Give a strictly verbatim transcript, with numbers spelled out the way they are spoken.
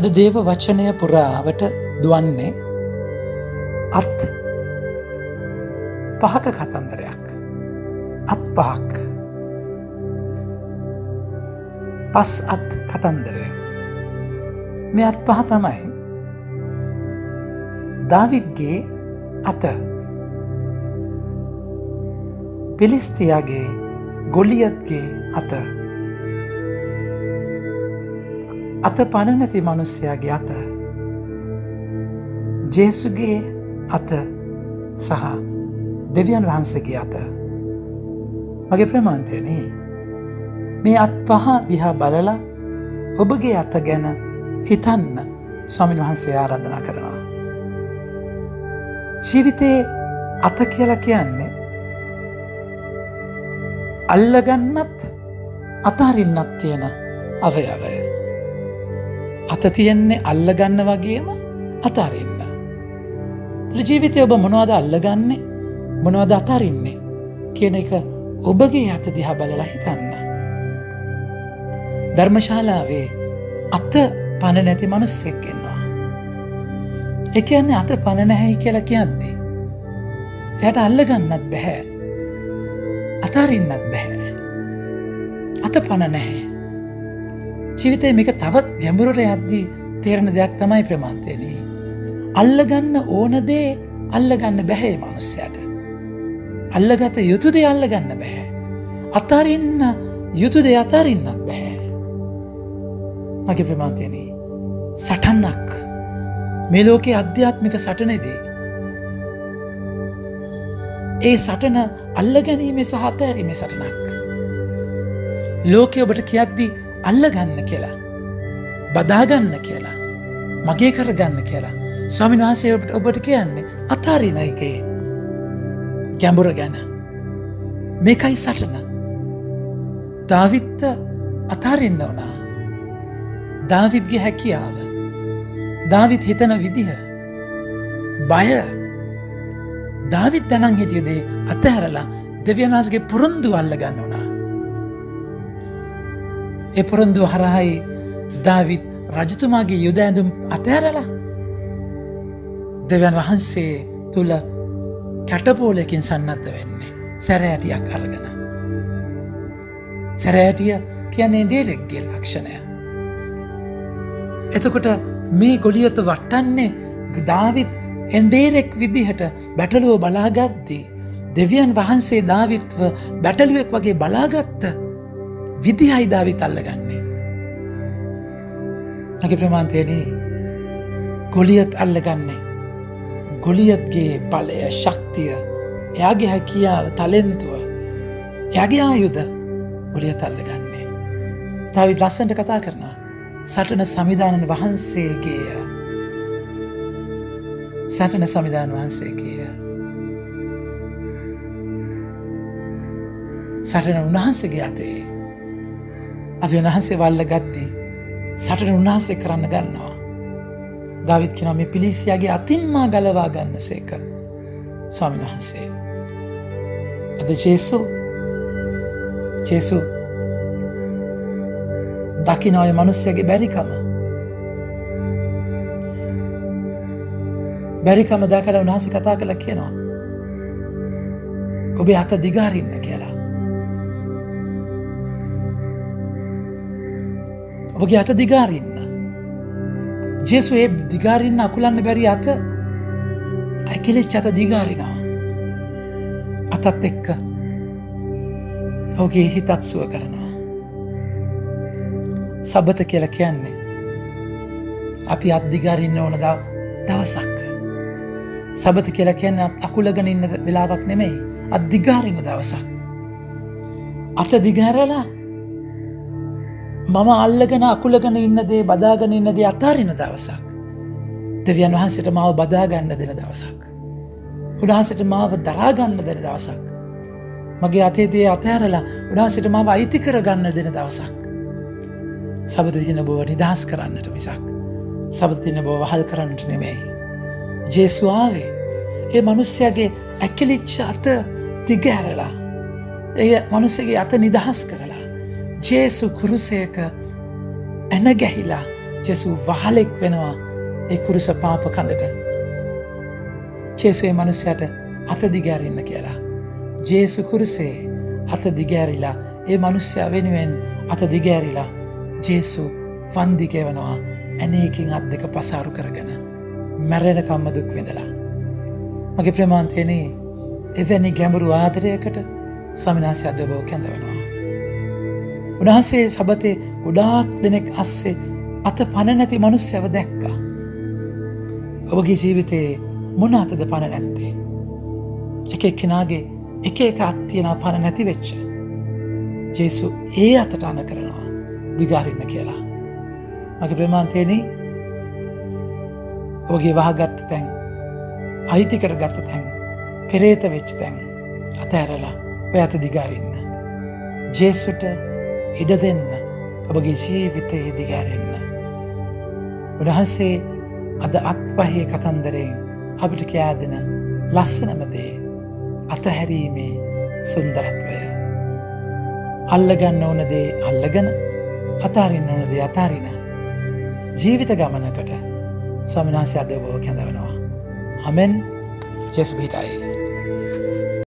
අද දේව වචනය පුරාවට දුවන්නේ අත් පහක කතන්දරයක්. අත් පහක්. පස් අත් කතන්දරය. මේ අත් පහ තමයි දාවිද්ගේ අත, පිලිස්තියාගේ ගොලියත්ගේ අත, අත පණ නැති මනුස්සයාගේ අත, ජේසුගේ අත සහ දෙවියන් වහන්සේගේ අත. මගේ ප්‍රමාන්තයනේ මේ අත් පහ දිහා බලලා ඔබගේ අත ගැන හිතන්න ස්වාමීන් වහන්සේ ආරාධනා කරනවා. ජීවිතේ අත කියලා කියන්නේ අල්ලගන්නත් අතහරින්නත් තියෙන අවයවය. අත තියෙන්නේ අල්ලගන්න වගේම අතහරින්න. ජීවිතේ ඔබ මොනවද අල්ලගන්නේ මොනවද අතහරින්නේ කියන එක ඔබගේ අත දිහා බලලා හිතන්න. ධර්මශාලාවේ අත පණ නැති මිනිස්සෙක් ඉන්නවා. ඒ කියන්නේ අත පණ නැහැ කියලා කියන්නේ එයාට අල්ලගන්නත් බෑ, අතහරින්නත් බෑ. අත පණ නැහැ. ජීවිතේ මේක තවත් ගැඹුරට යද්දී තේරෙන දෙයක් තමයි ප්‍රමාන්තයනේ. අල්ලගන්න ඕන දේ අල්ලගන්න බෑ මනුස්සයාට. අල්ලගත යුතු දේ අල්ලගන්න බෑ. අතහරින්න යුතු දේ අතහරින්නත් බෑ. මගේ ප්‍රමාන්තයනේ සටනක් මේ ලෝකයේ අධ්‍යාත්මික සටනේදී ඒ සටන අල්ලගැනීමේ සහ අතහැරීමේ සටනක්. ලෝකයේ ඔබට කියද්දී අල්ලගන්න කියලා, බදාගන්න කියලා, මගේ කරගන්න කියලා ස්වාමීන් වහන්සේ ඔබට කියන්නේ අතහරින එකේ ගැඹුර ගැන. මේකයි සටන. දාවිද්ට අතහරින්න වුණා. දාවිද්ගේ හැකියාව, දාවිද් හිතන විදිහ, බය, දාවිද් දැනන් හිටිය දේ අතහැරලා දෙවියන් වහන්සේගේ පොරොන්දු අල්ලගන්න වුණා. ඒ පොරොන්දු හරහායි දාවිද් රජතුමාගේ යුද ඇඳුම් අතහැරලා දෙවියන් වහන්සේ තුල කැටපෝලකින් සන්නද්ධ වෙන්නේ සැරෑටියක් අරගෙන. සැරෑටිය කියන්නේ ඩේරෙක්ගේ ලක්ෂණය. එතකොට මේ ගොලියත වටන්නේ දාවිද් එන්ඩේරෙක් විදිහට බැටළුව බලාගද්දී දෙවියන් වහන්සේ දාවිත්ව බැටළුවෙක් වගේ බලාගත්ත විදිහයි දාවිත් අල්ලගන්නේ. මගේ ප්‍රමාන්තයනේ ගොලියත් අල්ලගන්නේ ගොලියත්ගේ බලය, ශක්තිය, එයාගේ හැකියාව, ටැලන්තුව, එයාගේ ආයුධ ගොලියත් අල්ලගන්නේ. දාවිත් ලස්සනට කතා කරනවා සටන සමිදානන් වහන්සේගේය. සටන සමිදානන් වහන්සේගේය. සටන උන්වහන්සේගේ අතේ. අපි උන්වහන්සේ වල්ල ගද්දී සටන උන්වහන්සේ කරන්න ගන්නවා. දාවිත් කියනවා මේ පිලිස්තියාගේ අතින් මා ගලවා ගන්න සේක ස්වාමීන් වහන්සේ. අද ජේසු ජේසු දකින්න ඔය මිනිස්සයාගේ බැරිකම බැරිකම දැකලා උන්වහන්සේ කතා කළා කියනවා ඔබේ අත දිගාරින්න කියලා. ඔබගේ අත දිගාරින්න. ජේසු ඒ දිගාරින්න අකුලන්න බැරි අත ඇකිලිච්ච අත දිගාරිනවා. අතත් එක්ක ඔහුගේ හිතත් සුව කරනවා. සබත කියලා කියන්නේ අපි අත් දිගාරින්න ඕන දවසක්. සබත කියලා කියන්නේ අකුලගෙන ඉන්න වෙලාවක් නෙමෙයි, අත් දිගාරින්න දවසක්. අත දිගාරලා මම අල්ලගෙන අකුලගෙන ඉන්න දේ, බදාගෙන ඉන්න දේ අතාරින දවසක්. දෙවියන් වහන්සේට මාව බදා ගන්න දෙන දවසක්. උන්වහන්සේට මාව දරා ගන්න දෙන දවසක්. මගේ අතේ දේ අතහැරලා උන්වහන්සේට මාව අයිති කර ගන්න දෙන දවසක්. සබත දින බව නිදහස් කරන්නට මිසක් සබත දින බව වහල් කරන්නට නෙමෙයි. ජේසු ආවේ ඒ මිනිස්යාගේ ඇකිලිච්ච අත දිගහැරලා, ඒ මිනිස්යාගේ අත නිදහස් කරලා, ජේසු කුරුසයක එන ගැහිලා ජේසු වහලෙක් වෙනවා ඒ කුරුස පාප කඳට. ජේසු ඒ මනුස්සයාට අත දිගෑරින්න කියලා. ජේසු කුරුසේ අත දිගෑරිලා ඒ මනුස්සයා වෙනුවෙන් අත දිගෑරිලා ජේසු වන්දි ගෙවනවා ඇනේකින් අත් දෙක පසාරු කරගෙන මැරෙනකම්ම දුක් විඳලා. මගේ ප්‍රේමාන්තයනි, එවැනි ගැඹුරු ආදරයකට ස්වාමීන් වහන්සේ අද ඔබව කැඳවනවා. උන්වහන්සේ සබතේ ගොඩාක් දෙනෙක් අස්සේ අත පණ නැති මනුස්සයව දැක්කා. ඔබගේ ජීවිතේ මොන අතද පණ නැත්තේ? එක එක්කෙනාගේ එක එක අත් තියෙනවා පණ නැති වෙච්ච. ජේසු ඒ අතට අන කරනවා දිගාරින්න කියලා. මගේ ප්‍රේමාන්තයනි, ඔබගේ වහගත්ත තැන්, අයිති කරගත්ත තැන්, පෙරේත වෙච්ච තැන් අතහැරලා ඔය අත දිගාරින්න. ජේසුට ඉඩ දෙන්න ඔබගේ ජීවිතයේ දිගාරෙන්න. උන්වහන්සේ අද අත්පහේ කතන්දරයෙන් අපිට කියා දෙන ලස්සනම දේ අතහැරීමේ සුන්දරත්වය. අල්ලගන්න ඕන දේ අල්ලගෙන, අතාරින්න ඕන දේ අතාරින ජීවිත ගමනකට ස්වාමීන් වහන්සේ අද ඔබව කැඳවනවා. ආමෙන්. ජේසු පිටයි.